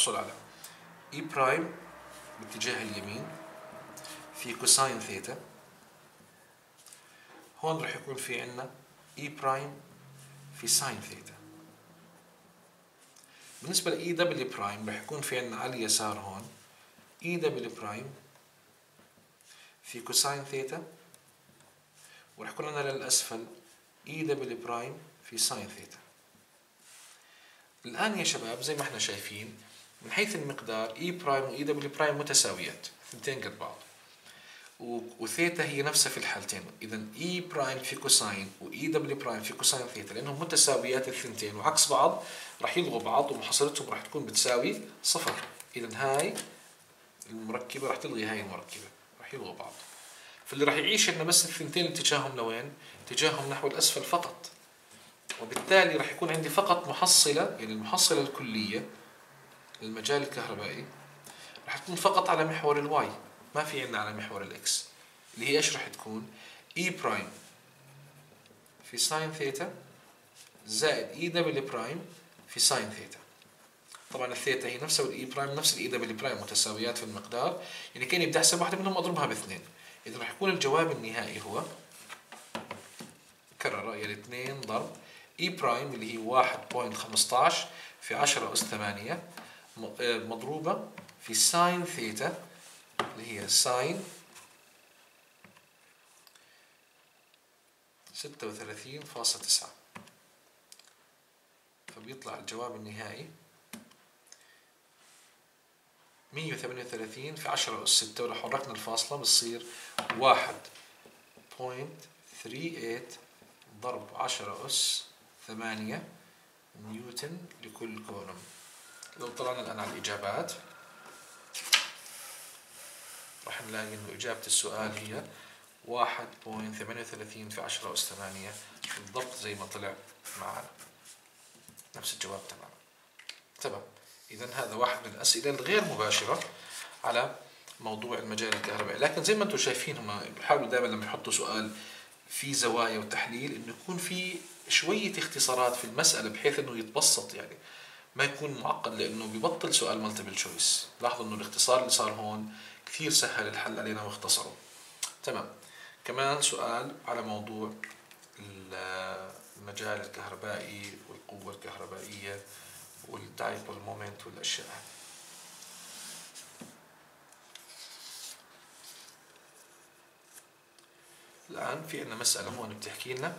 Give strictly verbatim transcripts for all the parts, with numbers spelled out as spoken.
نحصل على E برايم باتجاه اليمين في كوساين ثيتا. هون راح يكون في عندنا E برايم في ساين ثيتا. بالنسبة ل E دبليو برايم راح يكون في عندنا على اليسار هون E دبليو برايم في كوساين ثيتا، وراح يكون عندنا للأسفل E دبليو برايم في ساين ثيتا. الآن يا شباب زي ما احنا شايفين من حيث المقدار E برايم و E دبليو برايم متساويات، ثنتين قد بعض، وثيتا هي نفسها في الحالتين. إذا E برايم في كوساين و E دبليو برايم في كوساين ثيتا لأنهم متساويات الثنتين وعكس بعض راح يلغوا بعض ومحصلتهم راح تكون بتساوي صفر. إذا هاي المركبة راح تلغي هاي المركبة، راح يلغوا بعض. فاللي راح يعيش إنه بس الثنتين اتجاههم لوين؟ اتجاههم نحو الأسفل فقط. وبالتالي راح يكون عندي فقط محصلة، يعني المحصلة الكلية للمجال الكهربائي راح تكون فقط على محور الواي، ما في عندنا على محور الاكس، اللي هي ايش راح تكون؟ E برايم في ساين ثيتا زائد E دبليو برايم في ساين ثيتا. طبعا الثيتا هي نفسها والاي برايم نفس الاي دبليو برايم متساويات في المقدار، يعني كاني بدي احسب واحدة منهم اضربها باثنين. اذا راح يكون الجواب النهائي هو كرر يعني اثنين ضرب E برايم اللي هي واحد فاصلة خمسطعش في عشرة أس ثمانية مضروبة في ساين ثيتا اللي هي ساين ستة وثلاثين فاصلة تسعة. فبيطلع الجواب النهائي مية وثمانية وثلاثين في عشرة أس ستة، ولو حركنا الفاصلة بتصير واحد فاصلة ثلاثة وثلاثين ضرب عشرة أس ثمانية نيوتن لكل كولوم. لو طلعنا الآن على الإجابات راح نلاقي إنه إجابة السؤال هي واحد فاصلة ثمانية وثلاثين في عشرة أس ثمانية بالضبط زي ما طلع معنا، نفس الجواب تماما. تمام. إذا هذا واحد من الأسئلة الغير مباشرة على موضوع المجال الكهربائي، لكن زي ما أنتم شايفين هم بيحاولوا دائما لما يحطوا سؤال في زوايا وتحليل إنه يكون في شوية اختصارات في المسألة بحيث إنه يتبسط، يعني ما يكون معقد، لأنه بيبطل سؤال مالتيبل تشويس. لاحظوا إنه الاختصار اللي صار هون كثير سهل الحل علينا واختصره. تمام. كمان سؤال على موضوع المجال الكهربائي والقوة الكهربائية والدايبول مومنت والأشياء. الآن في عندنا مسألة هون بتحكي لنا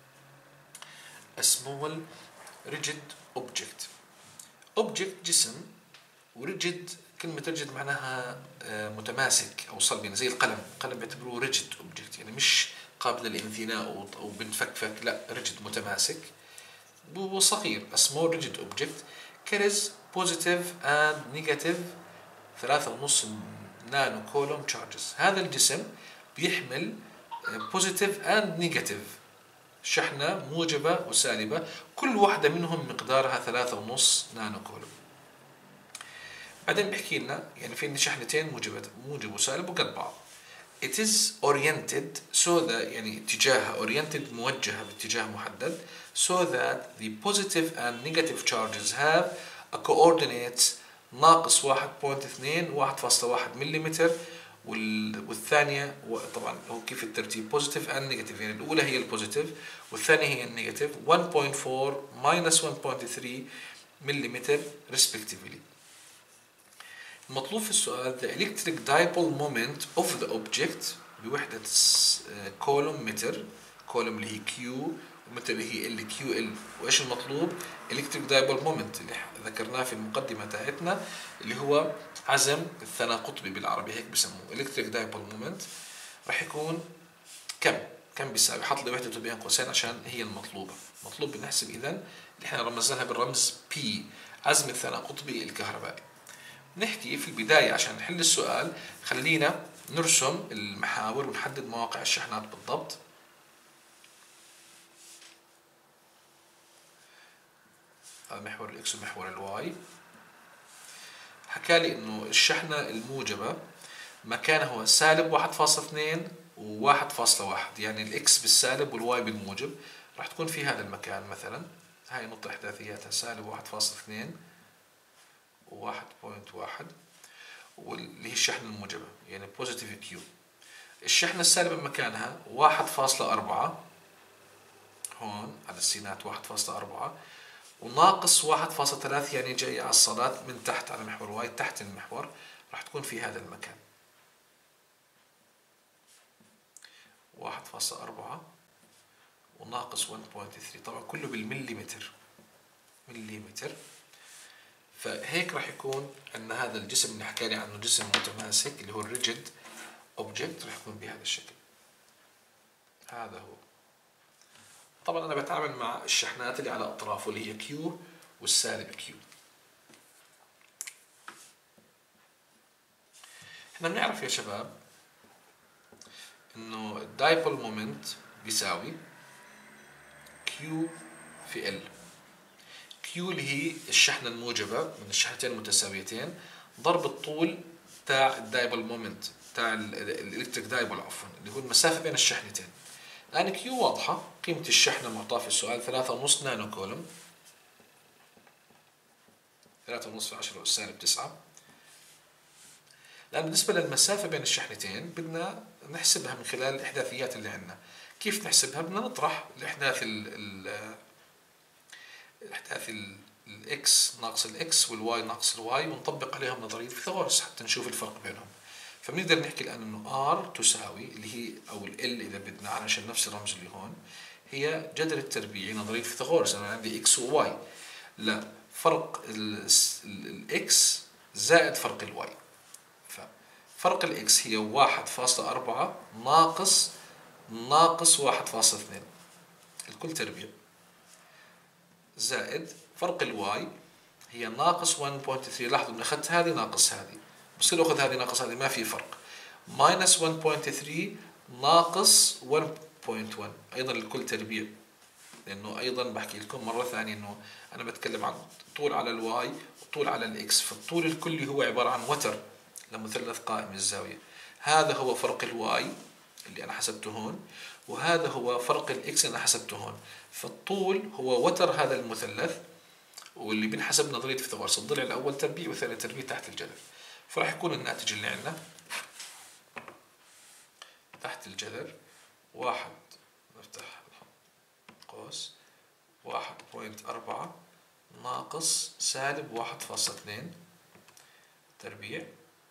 a small rigid object. object جسم، وريجد كلمة ريجد معناها متماسك أو صلب، يعني زي القلم، القلم بيعتبروه ريجد اوبجكت، يعني مش قابل للانثناء أو بنفكفك، لا ريجد متماسك وصغير. a small rigid object carries positive and negative ثلاثة ونص نانو كولوم charges. هذا الجسم بيحمل positive and negative شحنة موجبة وسالبة، كل واحدة منهم مقدارها ثلاثة ونص نانو كولوم. بعدين بيحكي لنا يعني في شحنتين موجبة موجب وسالب وقد بعض. It is oriented so that يعني اتجاهها oriented موجهة باتجاه محدد so that the positive and negative charges have a coordinates ناقص واحد فاصلة اثنين واحد فاصلة واحد مليمتر، والثانية طبعا هو كيف الترتيب positive and negative، يعني الأولى هي البوزيتيف والثانية هي النيجاتيف واحد فاصلة أربعة minus واحد فاصلة ثلاثة مليمتر respectively. المطلوب في السؤال the electric dipole moment of the object بوحدة كولوم متر، كولوم اللي هي Q ومتر اللي هي ال كيو ال. وإيش المطلوب؟ electric dipole moment اللي ذكرناه في المقدمة تاعتنا اللي هو عزم الثنى قطبي بالعربي، هيك بسموه electric dipole moment. راح يكون كم؟ كم بيساوي؟ حط لي وحدته بين قوسين عشان هي المطلوبة. مطلوب بنحسب إذا اللي احنا رمزناها بالرمز P، عزم الثنى قطبي الكهربائي. نحكي في البداية عشان نحل السؤال خلينا نرسم المحاور ونحدد مواقع الشحنات بالضبط. هذا محور الإكس ومحور الواي. حكالي إنه الشحنة الموجبة مكانها هو سالب واحد فاصلة اثنين وواحد فاصلة واحد، يعني الإكس بالسالب والواي بالموجب، راح تكون في هذا المكان مثلا. هاي نقطة إحداثياتها سالب واحد فاصلة اثنين وواحد بوينت واحد، واللي هي الشحنة الموجبة يعني بوزيتيف كيو. الشحنة السالبة مكانها واحد فاصلة أربعة هون على السينات واحد فاصلة أربعة، وناقص واحد فاصلة ثلاثة يعني جاية على الصالات من تحت على محور واي تحت المحور، راح تكون في هذا المكان واحد فاصلة أربعة وناقص واحد فاصلة ثلاثة، طبعا كله بالمليمتر مليمتر. فهيك راح يكون أن هذا الجسم اللي حكى لي عنه جسم متماسك اللي هو الريجيد اوبجكت راح يكون بهذا الشكل. هذا هو. طبعا أنا بتعامل مع الشحنات اللي على أطرافه اللي هي كيو والسالب كيو. احنا بنعرف يا شباب انه الدايبول مومنت بيساوي كيو في ال. كيو اللي هي الشحنة الموجبة من الشحنتين المتساويتين ضرب الطول تاع الدايبول مومنت تاع الالكتريك دايبول عفوا اللي هو المسافة بين الشحنتين. الآن كيو واضحة، قيمة الشحنة معطاة في السؤال ثلاثة ونص نانو كولوم، ثلاثة ونص في عشرة أس سالب تسعة. الآن بالنسبة للمسافة بين الشحنتين بدنا نحسبها من خلال الإحداثيات اللي عندنا. كيف نحسبها؟ بدنا نطرح الإحداث ال ال الإحداث الإكس ناقص الإكس والواي ناقص الواي ونطبق عليهم نظرية فيثاغورس حتى نشوف الفرق بينهم. فبنقدر نحكي الآن إنه R تساوي اللي هي أو ال L إذا بدنا علشان نفس الرمز اللي هون هي جذر التربيعي نظرية فيثاغورس. أنا عندي إكس وواي، لا فرق الإكس زائد فرق الواي. فرق الإكس هي واحد فاصلة أربعة ناقص ناقص واحد فاصلة اثنين الكل تربيع، زائد فرق الواي هي ناقص واحد فاصلة ثلاثة. لاحظوا اني اخذت هذه ناقص هذه، بصير اخذ هذه ناقص هذه ما في فرق. ماينس واحد فاصلة ثلاثة ناقص واحد فاصلة واحد ايضا الكل تربيع، لانه ايضا بحكي لكم مره ثانيه انه انا بتكلم عن طول على الواي وطول على الاكس، فالطول الكلي هو عباره عن وتر لمثلث قائم الزاويه. هذا هو فرق الواي اللي انا حسبته هون، وهذا هو فرق الاكس اللي انا حسبته هون. فالطول هو وتر هذا المثلث، واللي بنحسب نظريه فيثاغورس الضلع الاول تربيع والثاني تربيع تحت الجذر. فراح يكون الناتج اللي عندنا تحت الجذر واحد، نفتح قوس واحد فاصلة أربعة ناقص سالب واحد فاصلة اثنين تربيع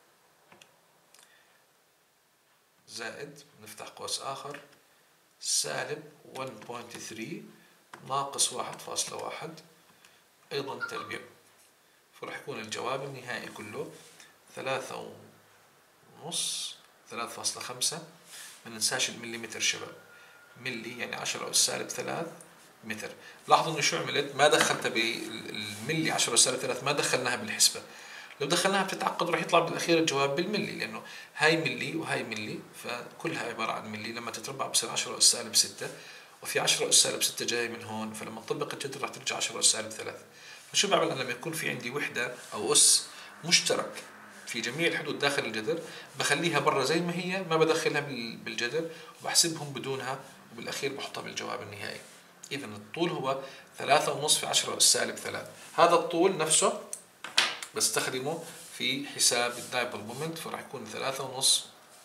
زائد نفتح قوس آخر سالب واحد فاصلة ثلاثة ناقص واحد فاصلة واحد أيضا تربيع. فراح يكون الجواب النهائي كله ثلاثة ونص ثلاثة فاصلة خمسة. ما ننساش المليمتر شباب، ملي يعني عشرة أس سالب ثلاثة متر. لاحظوا انه شو عملت؟ ما دخلتها بالملي عشرة أس سالب ثلاثة، ما دخلناها بالحسبة. لو دخلناها بتتعقد راح يطلع بالاخير الجواب بالملي، لانه هاي ملي وهاي ملي فكلها عباره عن ملي. لما تتربع بصير عشرة أس سالب ستة، وفي عشرة أس سالب ستة جاي من هون، فلما نطبق الجذر راح ترجع عشرة أس سالب ثلاثة. فشو بعمل انا لما يكون في عندي وحده او اس مشترك في جميع الحدود داخل الجذر؟ بخليها برا زي ما هي، ما بدخلها بالجذر وبحسبهم بدونها، وبالاخير بحطها بالجواب النهائي. اذا الطول هو ثلاثة ونص في عشرة أس سالب ثلاثة. هذا الطول نفسه بستخدمه في حساب الدايبول مومنت، فراح يكون ثلاثة ونص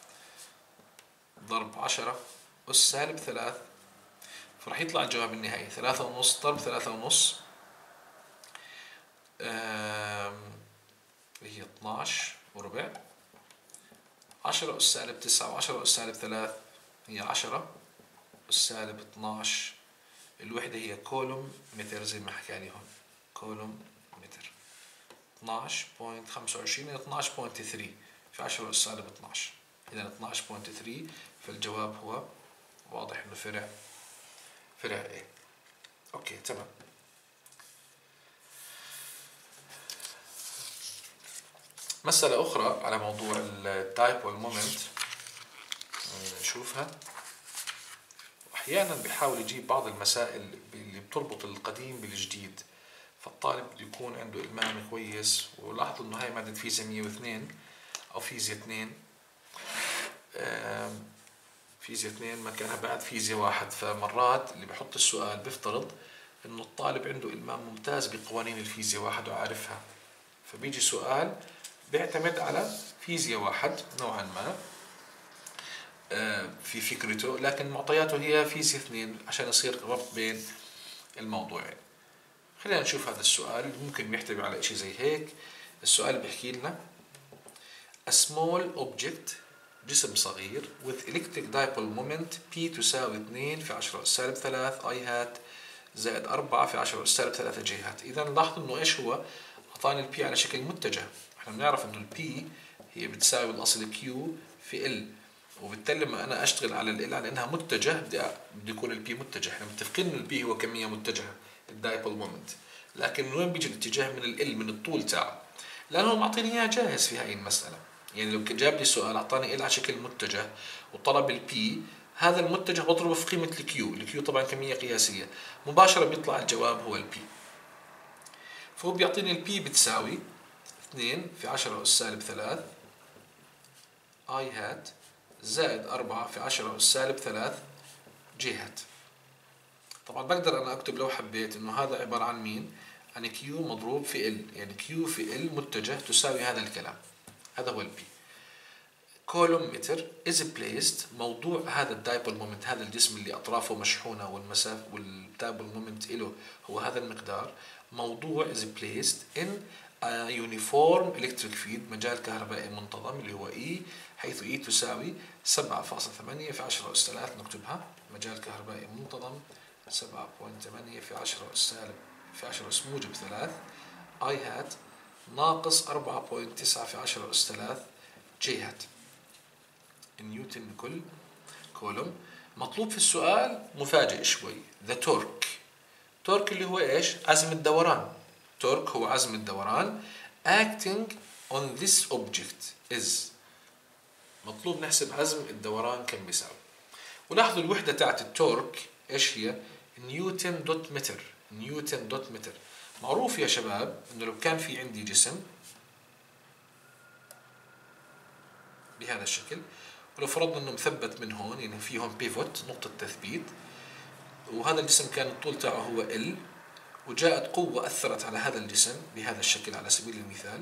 ضرب عشرة أس سالب ثلاثة، فراح يطلع الجواب النهائي ثلاثة ونص ضرب ثلاثة ونص اللي هي اثناعش وربع، عشرة أس سالب تسعة وعشرة أس سالب ثلاثة هي عشرة أس سالب اثناعش. الوحدة هي كولوم متر زي ما حكى لي هون، كولوم متر. اثناعش فاصلة خمسة وعشرين هي اثناعش فاصلة ثلاثة في عشرة أس سالب اثناعش، إذا اثناعش فاصلة ثلاثة. فالجواب هو واضح إنه فرع فرع إيه. أوكي تمام. مسألة أخرى على موضوع الدايبول مومنت نشوفها. أحيانا بيحاول يجيب بعض المسائل اللي بتربط القديم بالجديد، فالطالب بده يكون عنده إلمام كويس. ولاحظوا إنه هاي مادة فيزياء مية واثنين أو فيزياء اثنين، فيزياء اثنين مكانها بعد فيزياء واحد. فمرات اللي بحط السؤال بيفترض إنه الطالب عنده إلمام ممتاز بقوانين الفيزياء واحد وعارفها، فبيجي سؤال بيعتمد على فيزياء واحد نوعا ما في فكرته، لكن معطياته هي فيزياء اثنين عشان يصير ربط بين الموضوعين. خلينا نشوف هذا السؤال ممكن بيحتوي على شيء زي هيك. السؤال بيحكي لنا a small object، جسم صغير with electric dipole moment P تساوي اثنين في عشرة أس سالب ثلاثة I هات زائد أربعة في عشرة أس سالب ثلاثة J هات. إذا لاحظوا إنه إيش هو؟ أعطاني ال P على شكل متجه. إحنا بنعرف إنه ال P هي بتساوي الأصل Q في L، وبالتالي لما أنا أشتغل على ال L على إنها متجه بدي بدي يكون ال P متجه. إحنا متفقين إن ال P هو كمية متجهة الدايبول مومنت، لكن من وين بيجي الاتجاه؟ من ال L، من الطول تاعه، لأنه معطيني إياه جاهز في هاي المسألة. يعني لو جاب لي سؤال أعطاني L على شكل متجه وطلب ال P، هذا المتجه بضربه في قيمة ال Q، ال Q طبعا كمية قياسية، مباشرة بيطلع الجواب هو ال P. فهو بيعطيني ال P بتساوي اثنين في عشرة أس سالب ثلاثة I هات زائد أربعة في عشرة أس سالب ثلاثة J هات. طبعا بقدر أنا أكتب لو حبيت إنه هذا عبارة عن مين؟ عن Q مضروب في L، يعني Q في L متجه تساوي هذا الكلام، هذا هو ال P. column meter is placed، موضوع هذا الدايبول مومنت، هذا الجسم اللي أطرافه مشحونة والمسافة والدايبول مومنت له هو هذا المقدار، موضوع is placed in a uniform electric field، مجال كهربائي منتظم اللي هو E، حيث E تساوي سبعة فاصلة ثمانية في عشرة أس ثلاثة. نكتبها مجال كهربائي منتظم سبعة فاصلة ثمانية في عشرة أس سالب في عشرة أس موجب ثلاثة I هات ناقص أربعة فاصلة تسعة في عشرة أس ثلاثة J هات نيوتن لكل كولوم. مطلوب في السؤال مفاجئ شوي، ذا تورك. تورك اللي هو ايش؟ عزم الدوران. تورك هو عزم الدوران acting on this object is. مطلوب نحسب عزم الدوران كم بيساوي. ولاحظوا الوحدة تاعت التورك ايش هي؟ نيوتن دوت متر. نيوتن دوت متر. معروف يا شباب انه لو كان في عندي جسم بهذا الشكل، ولو فرضنا انه مثبت من هون، يعني في هون بيفوت نقطة تثبيت، وهذا الجسم كان الطول تاعه هو L، وجاءت قوة أثرت على هذا الجسم بهذا الشكل على سبيل المثال،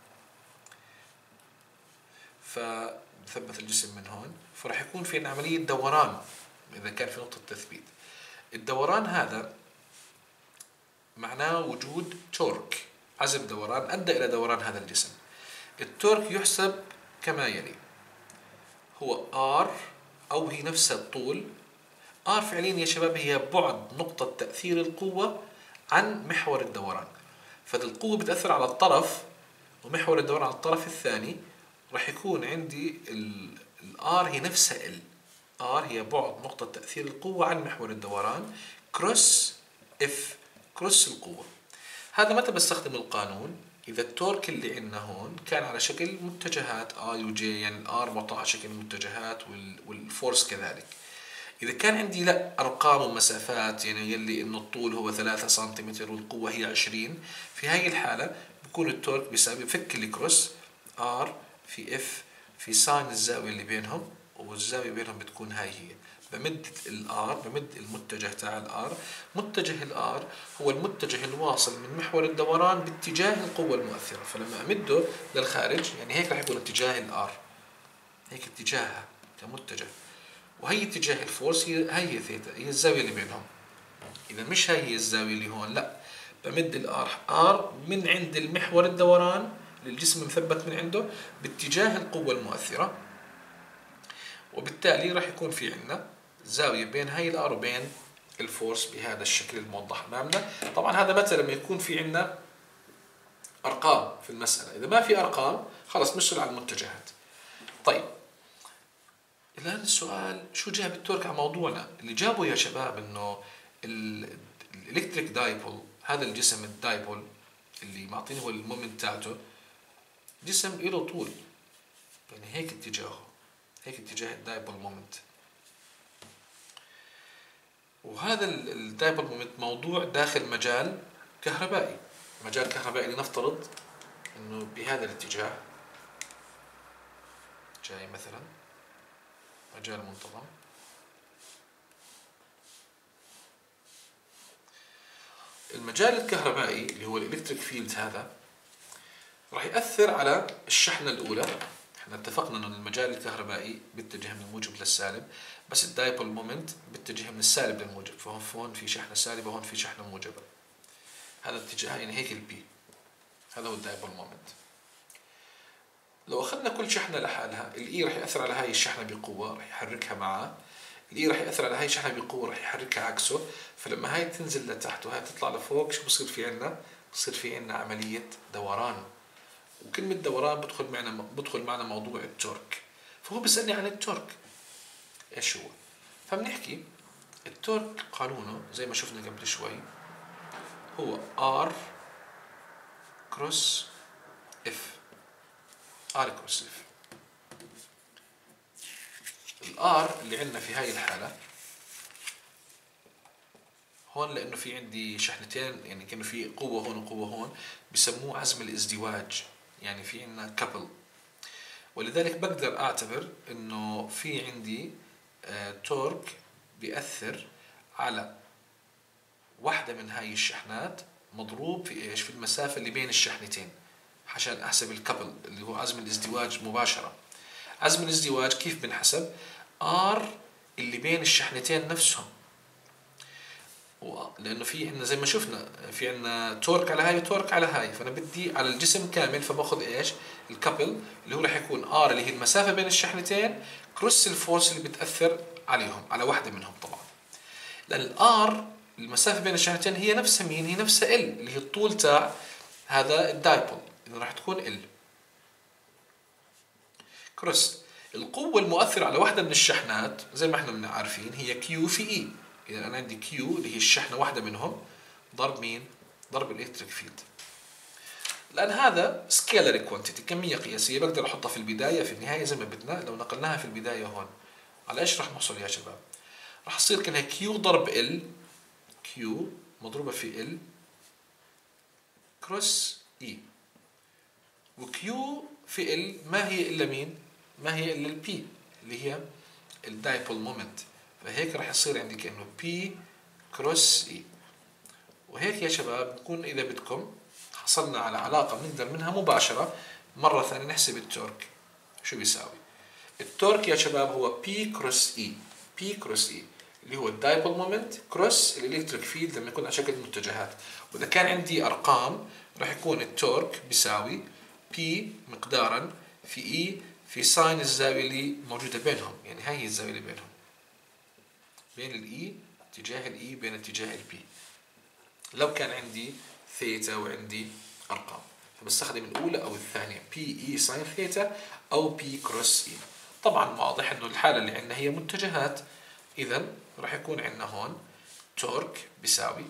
فثبت الجسم من هون، فراح يكون في عملية دوران إذا كان في نقطة تثبيت. الدوران هذا معناه وجود تورك، عزم دوران أدى إلى دوران هذا الجسم. التورك يحسب كما يلي، هو R أو هي نفسها الطول. R فعليا يا شباب هي بعد نقطة تأثير القوة عن محور الدوران، فالقوة بتأثر على الطرف ومحور الدوران على الطرف الثاني، راح يكون عندي ال R هي نفسها L. R هي بعد نقطة تأثير القوة عن محور الدوران كروس F، كروس القوة. هذا متى بستخدم القانون؟ إذا التورك اللي عندنا هون كان على شكل متجهات I و J، يعني الآر معطى على شكل متجهات والفورس كذلك. إذا كان عندي لا أرقام ومسافات، يعني يلي إنه الطول هو ثلاثة سنتيمتر والقوة هي عشرين، في هاي الحالة بكون التورك بيساوي فك الكروس R في F في ساين الزاوية اللي بينهم، والزاوية بينهم بتكون هاي هي. بمد الآر، بمد المتجه تاع الآر. متجه الآر هو المتجه الواصل من محور الدوران باتجاه القوة المؤثرة، فلما أمده للخارج يعني هيك راح يكون اتجاه الآر، هيك اتجاهها كمتجه، وهي اتجاه الفورس هي هي ثيتا، هي الزاوية اللي بينهم. إذا مش هاي هي الزاوية اللي هون، لا، بمد الآر آر من عند المحور الدوران للجسم مثبت من عنده باتجاه القوة المؤثرة، وبالتالي راح يكون في عندنا زاوية بين هاي الآر وبين الفورس بهذا الشكل الموضح أمامنا. طبعا هذا متى لما يكون في عندنا أرقام في المسألة. إذا ما في أرقام خلص نشتغل على المتجهات. طيب الآن السؤال شو جاب التورك على موضوعنا؟ اللي جابه يا شباب إنه الإلكتريك دايبول، هذا الجسم الدايبول اللي معطيني هو المومنت تاعته، جسم له طول، يعني هيك اتجاهه، هيك اتجاه الدايبول مومنت. وهذا الدايبول مومنت موضوع داخل مجال كهربائي، مجال كهربائي لنفترض انه بهذا الاتجاه جاي مثلا مجال منتظم. المجال الكهربائي اللي هو الالكتريك فيلد هذا راح يأثر على الشحنة الأولى. احنا اتفقنا انه المجال الكهربائي بيتجه من الموجب للسالب، بس الدايبول مومنت بيتجه من السالب للموجب، فهون في شحنة سالبة وهون في شحنة موجبة. هذا الاتجاه، يعني هيك البي، هذا هو الدايبول مومنت. لو اخذنا كل شحنة لحالها، الاي راح يأثر على هاي الشحنة بقوة، راح يحركها معاه. الاي راح يأثر على هاي الشحنة بقوة، راح يحركها عكسه. فلما هاي تنزل لتحت وهاي تطلع لفوق، شو بصير في عنا؟ بصير في عنا عملية دوران. وكلمة دوران بدخل معنا بدخل معنا موضوع التورك. فهو بيسألني عن التورك ايش هو؟ فبنحكي التورك قانونه زي ما شفنا قبل شوي هو R كروس F. R كروس F. الار اللي عندنا في هاي الحالة هون، لأنه في عندي شحنتين، يعني كانوا في قوة هون وقوة هون، بسموه عزم الازدواج، يعني في عندنا كابل. ولذلك بقدر أعتبر إنه في عندي آه تورك بيأثر على واحدة من هاي الشحنات مضروب في إيش؟ في المسافة اللي بين الشحنتين، عشان أحسب الكابل اللي هو عزم الازدواج مباشرة. عزم الازدواج كيف بنحسب؟ R اللي بين الشحنتين نفسهم، لأنه في عندنا زي ما شفنا في عندنا تورك على هاي وتورك على هاي، فأنا بدي على الجسم كامل، فباخذ إيش؟ الكابل اللي هو راح يكون R اللي هي المسافة بين الشحنتين كروس الفورس اللي بتأثر عليهم على واحدة منهم. طبعا لأن الآر المسافة بين الشحنتين هي نفسها مين؟ هي نفسها L اللي هي الطول تاع هذا الدايبول، إذا راح تكون L كروس. القوة المؤثرة على واحدة من الشحنات زي ما احنا عارفين هي Q في E. إذا أنا عندي Q اللي هي الشحنة واحدة منهم ضرب مين؟ ضرب الإلكتريك فيلد. لأن هذا سكيلر كوانتيتي، كمية قياسية، بقدر أحطها في البداية في النهاية زي ما بدنا. لو نقلناها في البداية هون على إيش راح نحصل يا شباب؟ راح تصير كأنها Q ضرب L، Q مضروبة في L كروس E. وQ في L ما هي إلا مين؟ ما هي إلا ال P اللي هي الدايبول مومنت. فهيك راح يصير عندي كأنه P كروس E. وهيك يا شباب بكون إذا بدكم حصلنا على علاقة بنقدر منها مباشرة مرة ثانية نحسب التورك شو بيساوي. التورك يا شباب هو P كروس E. P كروس E اللي هو الدايبول مومنت كروس الإلكتريك فيلد لما يكون على شكل متجهات. وإذا كان عندي أرقام راح يكون التورك بيساوي P مقدارا في E في ساين الزاوية اللي موجودة بينهم، يعني هاي هي الزاوية اللي بينهم، بين الإي اتجاه الإي بين اتجاه البي. لو كان عندي ثيتا وعندي أرقام فبستخدم الأولى أو الثانية، بي إي ساين ثيتا أو بي كروس إي. طبعا واضح إنه الحالة اللي عندنا هي متجهات، إذا راح يكون عندنا هون تورك بيساوي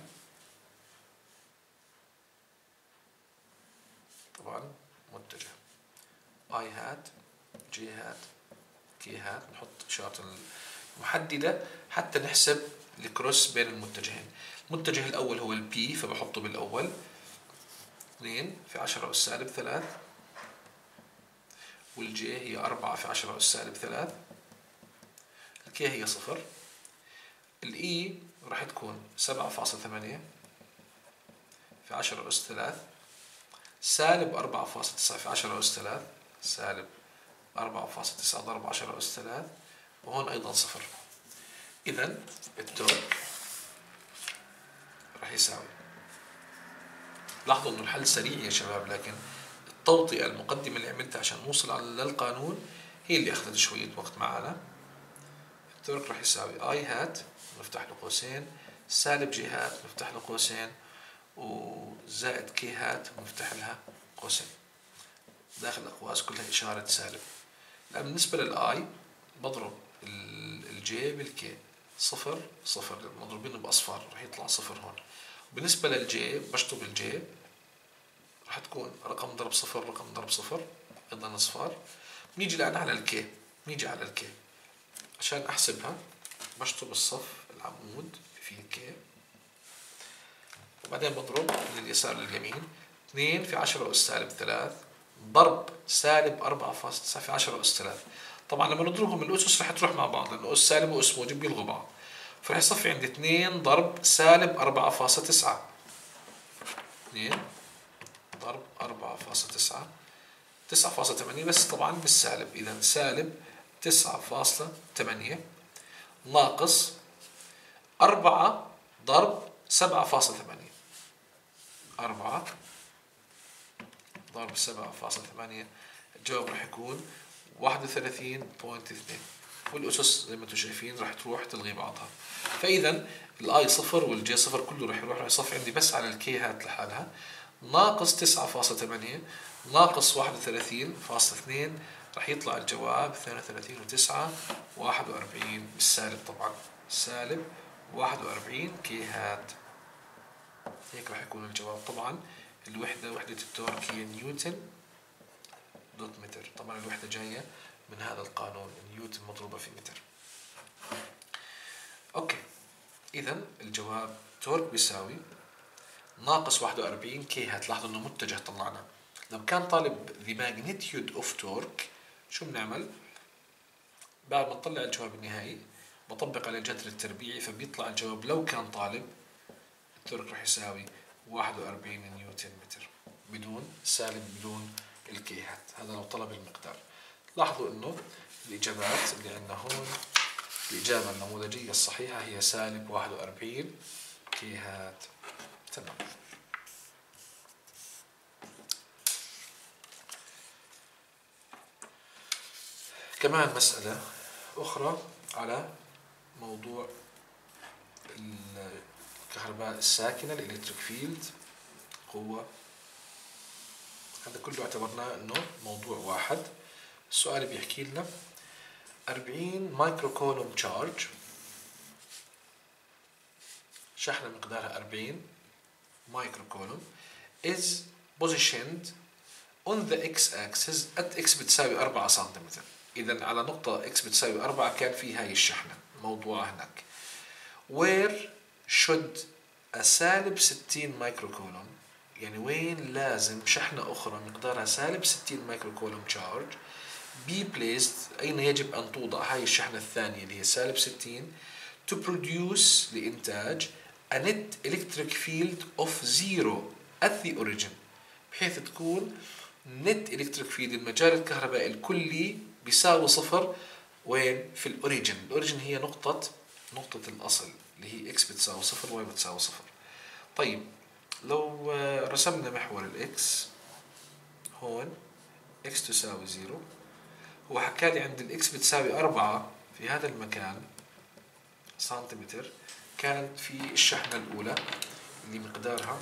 طبعا متجه اي هات جي هات كي هات، نحط إشارة المحددة حتى نحسب الكروس بين المتجهين. المتجه الأول هو البي فبحطه بالأول، اثنين في عشرة أس سالب ثلاث، والجي هي أربعة في عشرة أس سالب ثلاث، الكي هي صفر، الإي راح تكون سبعة فاصلة ثمانية في عشرة أس ثلاث، سالب أربعة فاصلة تسعة في عشرة أس ثلاث، سالب أربعة فاصلة تسعة ضرب عشرة أس ثلاث، وهون أيضا صفر. إذا التورك راح يساوي، لاحظوا إنه الحل سريع يا شباب، لكن التوطئة المقدمة اللي عملتها عشان نوصل للقانون هي اللي أخذت شوية وقت معنا. التورك راح يساوي اي هات نفتح له قوسين سالب جي هات نفتح له قوسين وزائد كي هات ونفتح لها قوسين، داخل الأقواس كلها إشارة سالب. الآن بالنسبة للآي بضرب الجي بالكي، صفر صفر مضروبين بأصفار راح يطلع صفر هون. بالنسبة للجي بشطب الجي راح تكون رقم ضرب صفر رقم ضرب صفر أيضا أصفار. بنيجي الآن على الكي، بنيجي على الكي عشان أحسبها بشطب الصف العمود في الكي، وبعدين بضرب من اليسار لليمين اثنين في عشرة أس سالب ثلاث ضرب سالب أربعة فاصلة تسعة في عشرة أس ثلاث. طبعا لما نضربهم الأسس رح تروح مع بعض لأنه أس سالب وأس موجب بيلغوا بعض، فرح يصفي عندي اثنين ضرب سالب أربعة فاصلة تسعة، اثنين ضرب أربعة فاصلة تسعة، تسعة فاصلة ثمانية بس طبعا بالسالب، إذا سالب تسعة فاصلة ثمانية ناقص أربعة ضرب سبعة فاصلة ثمانية، أربعة ضرب سبعة فاصلة ثمانية، الجواب راح يكون واحد وثلاثين فاصلة اثنين، والأسس زي ما انتم شايفين راح تروح تلغي بعضها. فإذا الآي صفر والجي صفر كله راح يروح، راح يصفي عندي بس على الكي هات لحالها، ناقص تسعة فاصلة ثمانية ناقص واحد وثلاثين فاصلة اثنين، راح يطلع الجواب اثنين وثلاثين وتسعة واحد وأربعين بالسالب طبعا، سالب واحد وأربعين كي هات. هيك راح يكون الجواب. طبعا الوحدة وحدة التورك هي نيوتن دوت متر، طبعا الوحدة جاية من هذا القانون، نيوتن مضروبة في متر. اوكي، اذا الجواب تورك بيساوي ناقص واحد وأربعين كي هات. لاحظوا انه متجه طلعنا. لو كان طالب the magnitude of torque شو بنعمل؟ بعد ما نطلع الجواب النهائي بطبق على الجذر التربيعي، فبيطلع الجواب لو كان طالب التورك راح يساوي واحد وأربعين نيوتن متر بدون سالب بدون الكي هات. هذا لو طلب المقدار. لاحظوا انه الاجابات اللي عندنا هون، الاجابه النموذجيه الصحيحه هي سالب واحد وأربعين كي هات. تمام. كمان مسألة أخرى على موضوع الكهرباء الساكنة، الإلكتريك فيلد، قوة. هذا كله اعتبرناه إنه موضوع واحد. السؤال بيحكي لنا أربعين مايكرو كولوم تشارج، شحنة مقدارها أربعين مايكرو كولوم is positioned on the x axis at x بتساوي أربعة سنتيمتر. إذا على نقطة x بتساوي أربعة كان في هاي الشحنة موضوعة هناك. where should a سالب ستين مايكرو كولوم، يعني وين لازم شحنة أخرى مقدارها سالب ستين مايكرو كولوم تشارج be placed، أين يجب أن توضع هاي الشحنة الثانية اللي هي سالب ستين to produce لإنتاج a net electric field of zero at the origin، بحيث تكون net electric field المجال الكهربائي الكلي بيساوي صفر. وين؟ في الأوريجن. الأوريجن هي نقطة نقطة الأصل اللي هي x بتساوي صفر y بتساوي صفر. طيب لو رسمنا محور الإكس هون x تساوي زيرو، هو حكى لي عند الإكس بتساوي أربعة في هذا المكان سنتيمتر، كانت في الشحنة الأولى اللي مقدارها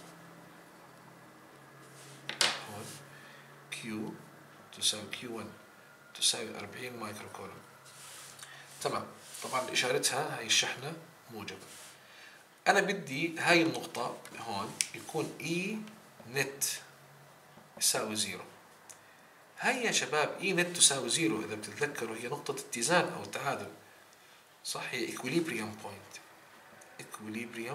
هون Q تساوي كيو واحد تساوي أربعين مايكرو كولوم. تمام. طبعا إشارتها هاي الشحنة موجبة. أنا بدي هاي النقطة هون يكون E نت يساوي زيرو. هاي يا شباب E نت تساوي زيرو إذا بتتذكروا هي نقطة اتزان أو تعادل، صح؟ هي equilibrium point، equilibrium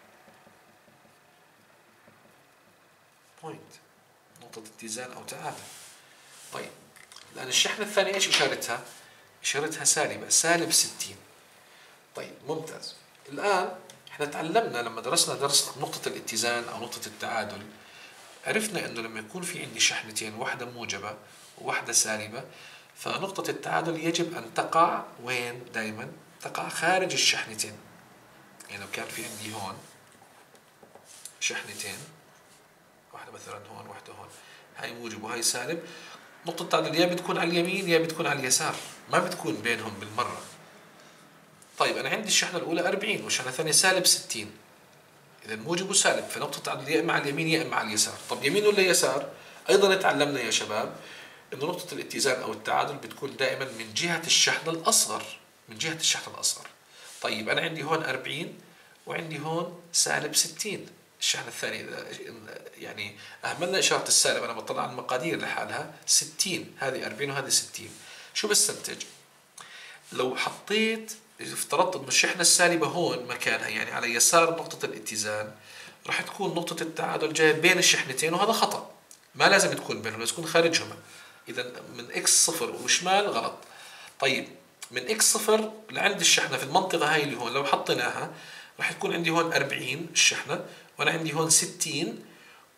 point، نقطة اتزان أو تعادل. طيب الآن الشحنة الثانية إيش إشارتها؟ إشارتها سالبة، سالب ستين. طيب ممتاز. الآن إحنا تعلمنا لما درسنا درس نقطة الاتزان أو نقطة التعادل، عرفنا إنه لما يكون في عندي شحنتين واحدة موجبة وواحدة سالبة، فنقطة التعادل يجب أن تقع وين دائما؟ تقع خارج الشحنتين. يعني لو كان في عندي هون شحنتين، واحدة مثلا هون واحدة هون، هاي موجب وهاي سالب، نقطة التعادل يا بتكون على اليمين يا بتكون على اليسار، ما بتكون بينهم بالمرة. طيب أنا عندي الشحنة الأولى أربعين والشحنة الثانية سالب ستين، إذا موجب وسالب، فنقطة التعادل يا إما على اليمين يا إما على اليسار. طب يمين ولا يسار؟ أيضا تعلمنا يا شباب إنه نقطة الاتزان أو التعادل بتكون دائما من جهة الشحنة الأصغر، من جهة الشحنة الأصغر. طيب أنا عندي هون أربعين وعندي هون سالب ستين، الشحنة الثانية يعني أهملنا إشارة السالب، أنا بطلع على المقادير لحالها ستين، هذه أربعين وهذه ستين. شو بستنتج؟ لو حطيت افترضت إنه الشحنة السالبة هون مكانها يعني على يسار نقطة الاتزان، راح تكون نقطة التعادل جاية بين الشحنتين، وهذا خطأ، ما لازم تكون بينهم، لازم تكون خارجهما. إذا من إكس صفر وشمال غلط. طيب من إكس صفر لعند الشحنة في المنطقة هاي اللي هون لو حطيناها راح تكون عندي هون أربعين الشحنة، وأنا عندي هون ستين،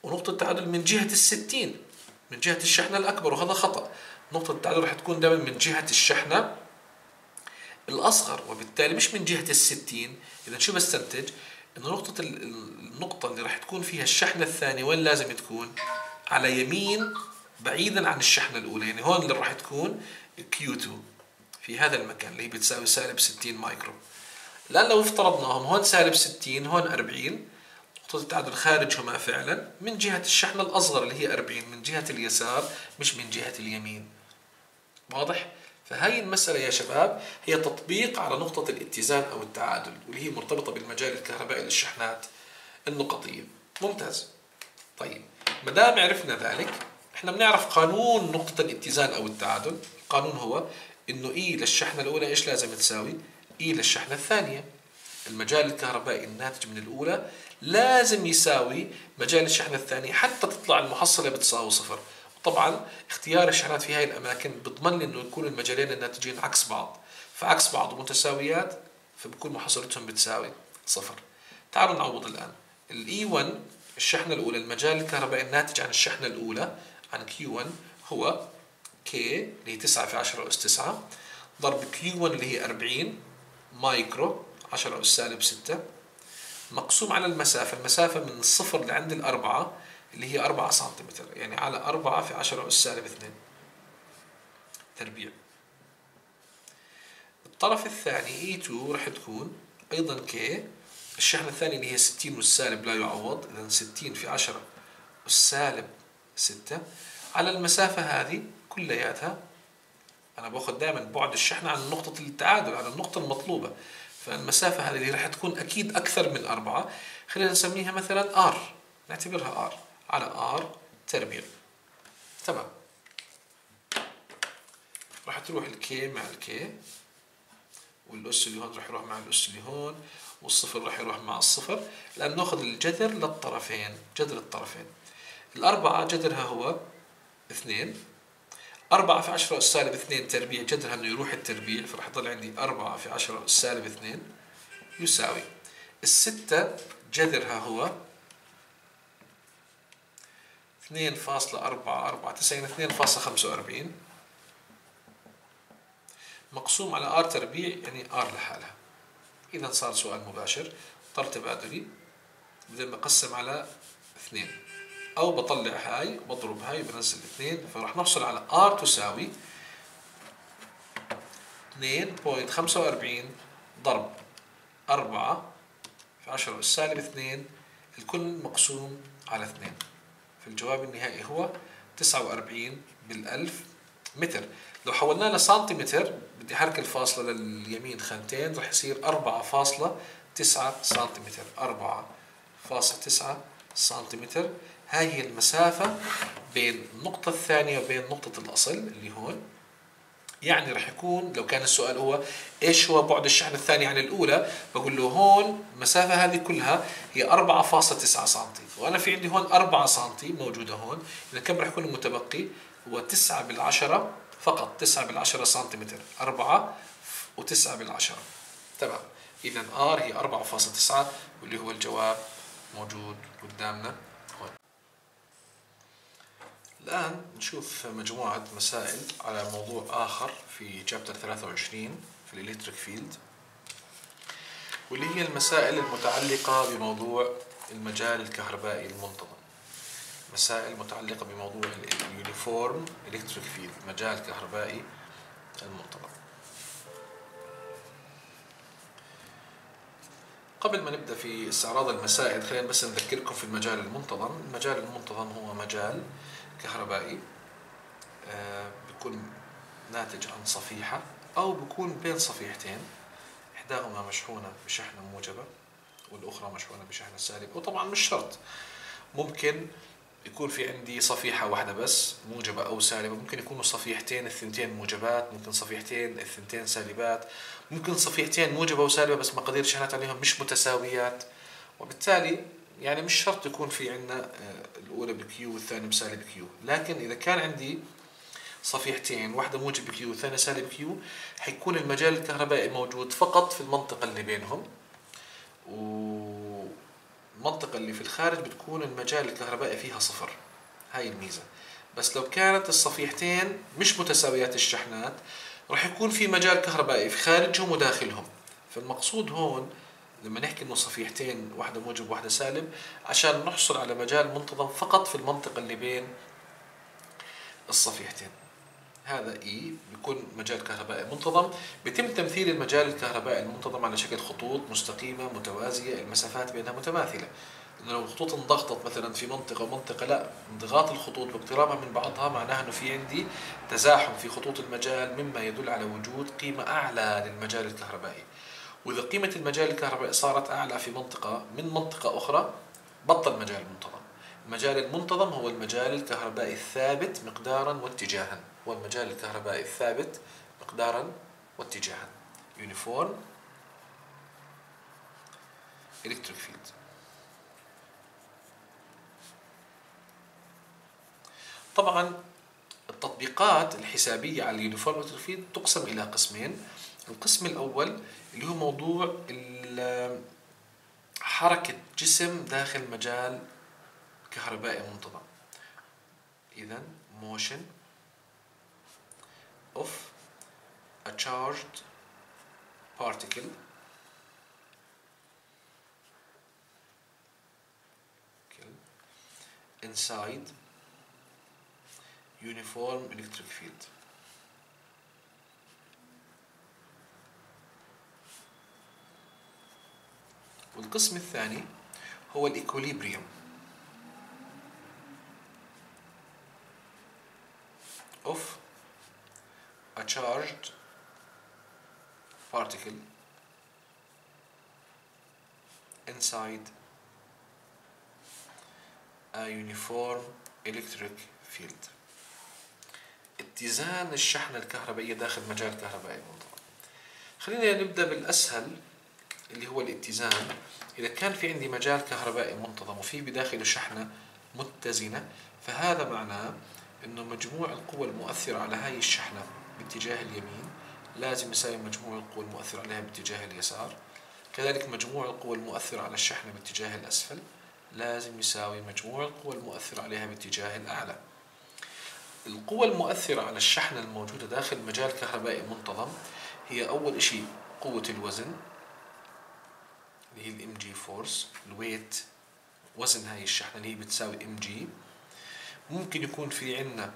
ونقطة التعادل من جهة الستين، من جهة الشحنة الأكبر، وهذا خطأ. نقطة التعادل راح تكون دائما من جهة الشحنة الأصغر، وبالتالي مش من جهة الستين. إذا شو بستنتج؟ إنه نقطة النقطة اللي راح تكون فيها الشحنة الثانية وين لازم تكون؟ على يمين بعيدا عن الشحنة الأولى، يعني هون اللي راح تكون كيو اثنين في هذا المكان اللي هي بتساوي سالب ستين مايكرو. الآن لو افترضناهم هون سالب ستين هون أربعين، نقطة التعادل خارجهما فعلا من جهة الشحنة الأصغر اللي هي أربعين، من جهة اليسار مش من جهة اليمين. واضح؟ فهاي المسألة يا شباب هي تطبيق على نقطة الاتزان أو التعادل، واللي هي مرتبطة بالمجال الكهربائي للشحنات النقطية. ممتاز. طيب ما دام عرفنا ذلك، احنا بنعرف قانون نقطة الاتزان أو التعادل. القانون هو إنه إي للشحنة الأولى إيش لازم تساوي؟ إي للشحنة الثانية. المجال الكهربائي الناتج من الأولى لازم يساوي مجال الشحنة الثانية حتى تطلع المحصلة بتساوي صفر. طبعا اختيار الشحنات في هاي الأماكن بضمن لي إنه يكون المجالين الناتجين عكس بعض، فعكس بعض متساويات، فبكون محصلتهم بتساوي صفر. تعالوا نعوض الآن. الإي واحد الشحنة الأولى، المجال الكهربائي الناتج عن الشحنة الأولى عن كيو واحد هو كي اللي هي تسعة في عشرة أس تسعة ضرب كيو واحد اللي هي أربعين مايكرو عشرة أس سالب ستة مقسوم على المسافة. المسافة من الصفر لعند الأربعة اللي هي أربعة سنتيمتر، يعني على أربعة في عشرة أس سالب اثنين تربيع. الطرف الثاني إي اثنين راح تكون أيضا كي، الشحنة الثانية اللي هي ستين والسالب لا يعوض، إذا ستين في عشرة أس سالب ستة على المسافة هذه كلياتها. أنا باخذ دائما بعد الشحنة عن نقطة التعادل، على النقطة المطلوبة، فالمسافة هذه اللي راح تكون أكيد أكثر من أربعة، خلينا نسميها مثلا R، نعتبرها R على R تربيع. تمام. راح تروح الكي مع الكي، والأس اللي هون راح يروح مع الأس اللي هون، والصفر راح يروح مع الصفر، لأن نأخذ الجذر للطرفين، جذر الطرفين. الأربعة جذرها هو اثنين، أربعة في عشرة أس سالب اثنين تربيع جذرها إنه يروح التربيع، فراح يضل عندي أربعة في عشرة أس سالب اثنين يساوي الستة جذرها هو اثنين فاصلة أربعة أربعة تسعين اثنين فاصلة خمسة وأربعين مقسوم على R تربيع، يعني R لحالها. إذا صار سؤال مباشر طرح تبادلي، بدل ما أقسم على اثنين أو بطلع هاي بضرب هاي وبنزل اثنين، فراح نحصل على R تساوي اثنين فاصلة خمسة وأربعين ضرب أربعة في عشرة أس سالب اثنين الكل مقسوم على اثنين، فالجواب النهائي هو تسعة وأربعين بالألف متر. لو حولناه لسنتيمتر بدي حرك الفاصلة لليمين خانتين، رح يصير أربعة فاصلة تسعة سنتيمتر، أربعة فاصلة تسعة سنتيمتر. هاي هي المسافة بين النقطة الثانية وبين نقطة الأصل اللي هون. يعني رح يكون لو كان السؤال هو إيش هو بعد الشحنة الثانية عن الأولى، بقول له هون المسافة هذه كلها هي أربعة فاصلة تسعة سنتي، وأنا في عندي هون أربعة سنتي موجودة هون، إذا كم رح يكون المتبقي؟ هو تسعة بالعشرة فقط، تسعة بالعشرة سنتيمتر، أربعة وتسعة بالعشرة. تمام. إذا R هي أربعة فاصلة تسعة، واللي هو الجواب موجود قدامنا هون. الآن نشوف مجموعة مسائل على موضوع آخر في شابتر ثلاثة وعشرين في الإلكتريك فيلد، واللي هي المسائل المتعلقة بموضوع المجال الكهربائي المنتظم. مسائل متعلقة بموضوع اليونيفورم إلكتريك فيلد، مجال كهربائي المنتظم. قبل ما نبدأ في استعراض المسائل خلينا بس نذكركم في المجال المنتظم. المجال المنتظم هو مجال كهربائي بيكون ناتج عن صفيحة أو بيكون بين صفيحتين، إحداهما مشحونة بشحنة موجبة والأخرى مشحونة بشحنة سالبة. وطبعا مش شرط، ممكن يكون في عندي صفيحة واحدة بس موجبة أو سالبة، ممكن يكونوا صفيحتين الثنتين موجبات، ممكن صفيحتين الثنتين سالبات، ممكن صفيحتين موجبة وسالبة بس مقادير الشحنات عليهم مش متساويات. وبالتالي يعني مش شرط يكون في عندنا الأولى بكيو والثانية بسالب كيو، لكن إذا كان عندي صفيحتين واحدة موجب كيو والثانية سالب كيو حيكون المجال الكهربائي موجود فقط في المنطقة اللي بينهم، وممكن المنطقة اللي في الخارج بتكون المجال الكهربائي فيها صفر، هاي الميزة. بس لو كانت الصفيحتين مش متساويات الشحنات راح يكون في مجال كهربائي في خارجهم وداخلهم. فالمقصود هون لما نحكي انه صفيحتين واحدة موجب واحدة سالب عشان نحصل على مجال منتظم فقط في المنطقة اللي بين الصفيحتين. هذا إي بيكون مجال كهربائي منتظم. بيتم تمثيل المجال الكهربائي المنتظم على شكل خطوط مستقيمة متوازية المسافات بينها متماثلة. لأنه لو الخطوط انضغطت مثلا في منطقة ومنطقة لا، انضغاط الخطوط واقترابها من بعضها معناها أنه في عندي تزاحم في خطوط المجال، مما يدل على وجود قيمة أعلى للمجال الكهربائي. وإذا قيمة المجال الكهربائي صارت أعلى في منطقة من منطقة أخرى بطل مجال منتظم. المجال المنتظم هو المجال الكهربائي الثابت مقدارا واتجاها، هو المجال الكهربائي الثابت مقدارا واتجاها Uniform Electric Field. طبعا التطبيقات الحسابية على اليونيفورم إلكتريك فيلد تقسم إلى قسمين. القسم الأول اللي هو موضوع حركة جسم داخل مجال كهربائي منتظم. إذن motion of a charged particle inside uniform electric field. والقسم الثاني هو الإكوليبريم of a charged particle inside a uniform electric field. اتزان الشحنة الكهربائية داخل مجال كهربائي منتظم. خلينا نبدأ بالأسهل اللي هو الاتزان. إذا كان في عندي مجال كهربائي منتظم وفي بداخله شحنة متزنة، فهذا معناه إنه مجموع القوى المؤثرة على هاي الشحنة باتجاه اليمين لازم يساوي مجموع القوى المؤثرة عليها باتجاه اليسار. كذلك مجموع القوى المؤثرة على الشحنة باتجاه الأسفل لازم يساوي مجموع القوى المؤثرة عليها باتجاه الأعلى. القوى المؤثرة على الشحنة الموجودة داخل مجال كهربائي منتظم هي أول إشي قوة الوزن اللي هي الام جي فورس، الويت وزن هاي الشحنة اللي هي بتساوي ام جي. ممكن يكون في عنا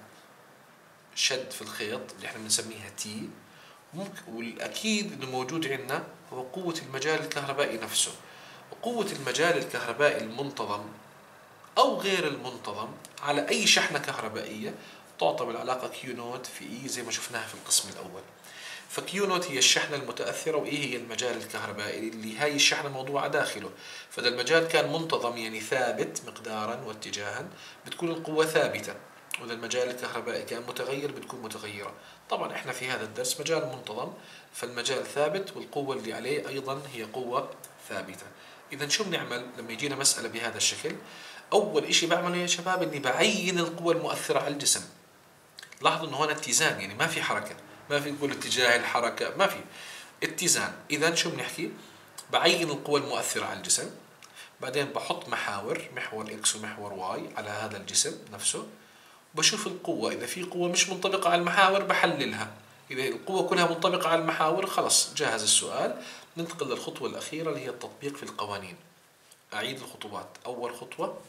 شد في الخيط اللي احنا بنسميها تي. ممكن والأكيد إنه موجود عنا هو قوة المجال الكهربائي نفسه. وقوة المجال الكهربائي المنتظم أو غير المنتظم على أي شحنة كهربائية تعطى بالعلاقة كيو نوت في إي زي ما شفناها في القسم الأول. فكيو نوت هي الشحنة المتأثرة وإي هي المجال الكهربائي اللي هاي الشحنة موضوعة داخله. فإذا المجال كان منتظم يعني ثابت مقدارا واتجاها بتكون القوة ثابتة، وإذا المجال الكهربائي كان متغير بتكون متغيرة. طبعا إحنا في هذا الدرس مجال منتظم فالمجال ثابت والقوة اللي عليه أيضا هي قوة ثابتة. إذا شو بنعمل لما يجينا مسألة بهذا الشكل؟ أول إشي بعمله يا شباب إني بعين القوة المؤثرة على الجسم. لاحظوا إنه هون اتزان، يعني ما في حركة، ما في نقول اتجاه الحركة، ما في اتزان. إذا شو بنحكي؟ بعين القوى المؤثرة على الجسم، بعدين بحط محاور، محور إكس ومحور واي على هذا الجسم نفسه، بشوف القوة. إذا في قوة مش منطبقة على المحاور بحللها. إذا القوة كلها منطبقة على المحاور خلص جاهز السؤال. ننتقل للخطوة الأخيرة اللي هي التطبيق في القوانين. أعيد الخطوات. أول خطوة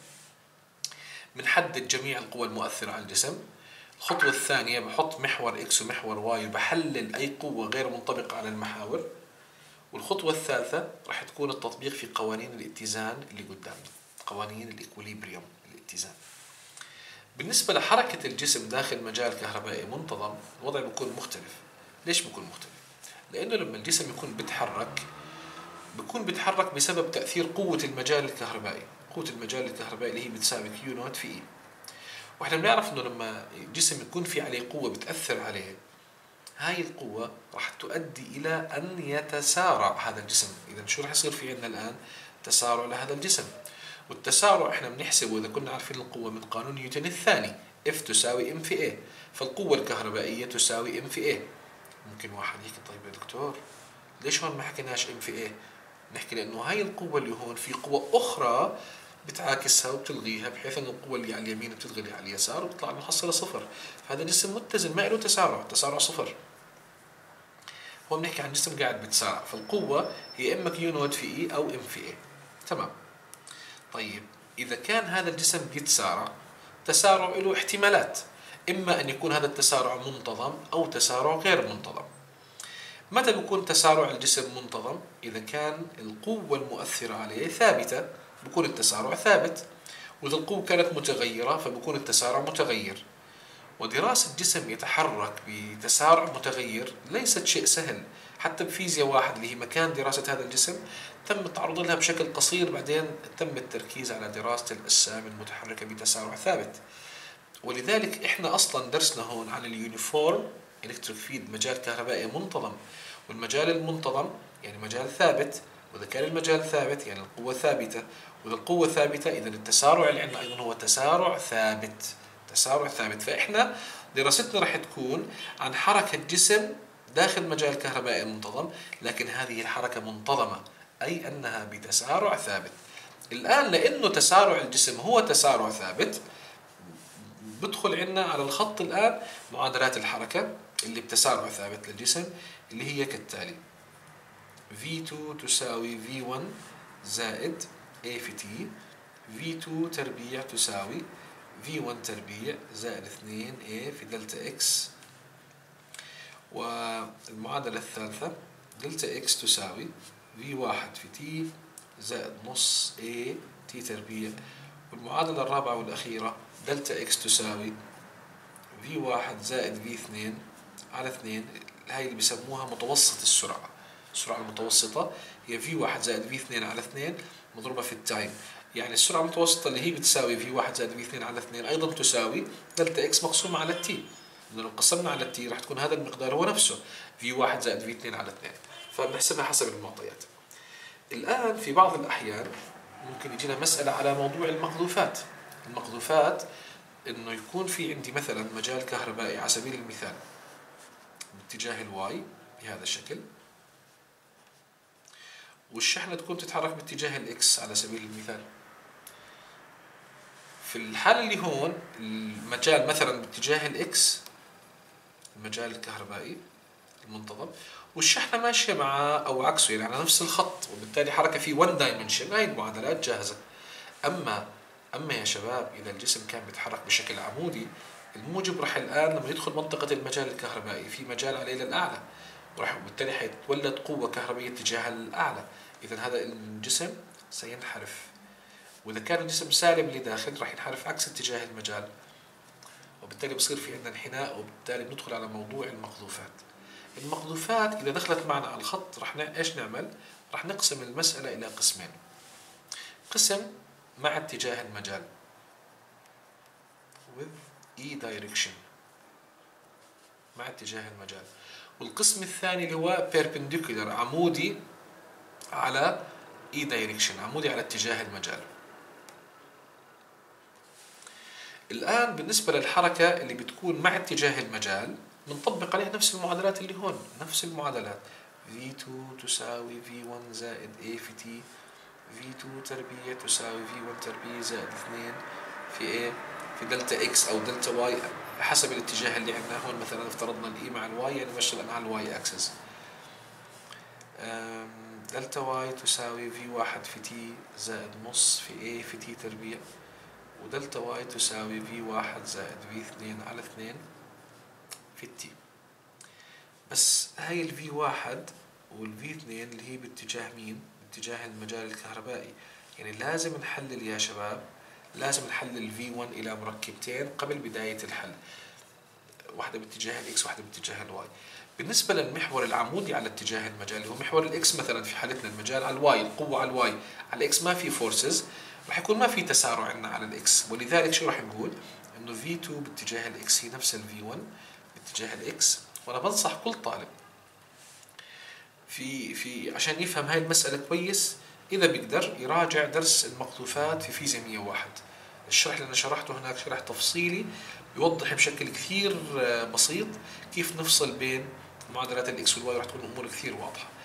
بنحدد جميع القوى المؤثرة على الجسم. الخطوة الثانية بحط محور إكس ومحور واي وبحلل أي قوة غير منطبقة على المحاور. والخطوة الثالثة راح تكون التطبيق في قوانين الاتزان اللي قدامنا، قوانين الإكوليبريم الاتزان. بالنسبة لحركة الجسم داخل مجال كهربائي منتظم الوضع بيكون مختلف. ليش بيكون مختلف؟ لأنه لما الجسم يكون بيتحرك بيكون بيتحرك بسبب تأثير قوة المجال الكهربائي. قوة المجال الكهربائي اللي هي بتساوي كيو نوت في إي. واحنا بنعرف انه لما الجسم يكون في عليه قوة بتأثر عليه، هاي القوة راح تؤدي إلى أن يتسارع هذا الجسم. إذا شو راح يصير في عندنا الآن؟ تسارع لهذا الجسم. والتسارع احنا بنحسبه إذا كنا عارفين القوة من قانون نيوتن الثاني، F تساوي M في A. فالقوة الكهربائية تساوي M في A. ممكن واحد يحكي طيب يا دكتور ليش هون ما حكيناش M في A؟ نحكي لأنه هاي القوة اللي هون في قوة أخرى بتعاكسها وبتلغيها، بحيث أن القوة اللي على اليمين بتلغي اللي على اليسار وبتطلع المحصلة صفر. فهذا جسم متزن ما له تسارع، تسارع صفر. هون بنحكي عن جسم قاعد بتسارع، فالقوة هي إما كيو نود في إي أو إم في إي. تمام. طيب إذا كان هذا الجسم بيتسارع، تسارع له احتمالات، إما أن يكون هذا التسارع منتظم أو تسارع غير منتظم. متى بيكون تسارع الجسم منتظم؟ إذا كان القوة المؤثرة عليه ثابتة بيكون التسارع ثابت، وإذا القوة كانت متغيرة فبيكون التسارع متغير. ودراسة جسم يتحرك بتسارع متغير ليست شيء سهل، حتى بفيزياء واحد اللي هي مكان دراسة هذا الجسم تم التعرض لها بشكل قصير، بعدين تم التركيز على دراسة الأجسام المتحركة بتسارع ثابت. ولذلك احنا اصلا درسنا هون عن اليونيفورم الكتريك فيلد، مجال كهربائي منتظم. والمجال المنتظم يعني مجال ثابت، واذا كان المجال ثابت يعني القوة ثابتة، واذا القوة ثابتة اذا التسارع اللي عندنا ايضا هو تسارع ثابت، تسارع ثابت. فاحنا دراستنا راح تكون عن حركة جسم داخل مجال كهربائي منتظم، لكن هذه الحركة منتظمة، اي انها بتسارع ثابت. الان لانه تسارع الجسم هو تسارع ثابت، بدخل عنا على الخط الآن معادلات الحركة اللي بتسارع ثابت للجسم، اللي هي كالتالي: في تو تساوي في واحد زائد A في T، في تو تربيع تساوي في واحد تربيع زائد اثنين A في دلتا إكس. والمعادلة الثالثة دلتا إكس تساوي في واحد في T زائد نص A T تربيع. والمعادلة الرابعة والأخيرة دلتا إكس تساوي في واحد زائد في اثنين على اثنين. هاي اللي بيسموها متوسط السرعة. السرعة المتوسطة هي في واحد زائد في اثنين على اثنين مضروبة في التايم. يعني السرعة المتوسطة اللي هي بتساوي في واحد زائد في اثنين على اثنين أيضا تساوي دلتا إكس مقسومة على التي. لو قسمنا على التي راح تكون هذا المقدار هو نفسه في واحد زائد في اثنين على اثنين. فبنحسبها حسب المعطيات. الآن في بعض الأحيان ممكن يجينا مسألة على موضوع المقذوفات. المقذوفات إنه يكون في عندي مثلا مجال كهربائي على سبيل المثال باتجاه الواي بهذا الشكل، والشحنة تكون تتحرك باتجاه الإكس على سبيل المثال. في الحالة اللي هون المجال مثلا باتجاه الإكس، المجال الكهربائي المنتظم، والشحنة ماشية معه أو عكسه يعني على نفس الخط، وبالتالي حركة في one dimension. هاي المعادلات جاهزة. أما أما يا شباب إذا الجسم كان بيتحرك بشكل عمودي، الموجب راح الآن لما يدخل منطقة المجال الكهربائي في مجال عليه للأعلى، وراح بالتالي حيتولد قوة كهربائية اتجاه الأعلى. إذا هذا الجسم سينحرف، وإذا كان الجسم سالب لداخل راح ينحرف عكس اتجاه المجال، وبالتالي بصير في عندنا انحناء، وبالتالي بندخل على موضوع المقذوفات. المقذوفات إذا دخلت معنا على الخط راح إيش نعمل؟ راح نقسم المسألة إلى قسمين: قسم مع اتجاه المجال with E direction، مع اتجاه المجال، والقسم الثاني اللي هو perpendicular عمودي على E direction، عمودي على اتجاه المجال. الآن بالنسبة للحركة اللي بتكون مع اتجاه المجال بنطبق عليها نفس المعادلات اللي هون، نفس المعادلات في تو تساوي في واحد زائد A في T، في تو تربيع تساوي في واحد تربيع زائد اثنين في A في دلتا إكس أو دلتا واي حسب الاتجاه اللي عندنا. هون مثلا افترضنا الإي مع الواي يعني ماشي على الواي أكسس. دلتا واي تساوي في واحد في تي زائد نص في A في تي تربيع، ودلتا واي تساوي في واحد زائد في اثنين على اثنين في التي. بس هاي الفي واحد والفي اثنين اللي هي باتجاه مين؟ باتجاه المجال الكهربائي. يعني لازم نحلل يا شباب، لازم نحلل في واحد إلى مركبتين قبل بداية الحل، واحدة باتجاه الإكس واحدة باتجاه الواي. بالنسبة للمحور العمودي على اتجاه المجال اللي هو محور الإكس، مثلا في حالتنا المجال على الواي، القوة على الواي، على الإكس ما في فورسز، راح يكون ما في تسارع عندنا على الإكس، ولذلك شو راح نقول؟ إنه في تو باتجاه الإكس هي نفس الفي واحد باتجاه الإكس. وأنا بنصح كل طالب في في عشان يفهم هاي المسألة كويس، إذا بيقدر يراجع درس المقذوفات في فيزياء مية وواحد. الشرح اللي أنا شرحته هناك شرح تفصيلي بيوضح بشكل كثير بسيط كيف نفصل بين معادلات الإكس والواي، راح تكون الأمور كثير واضحة.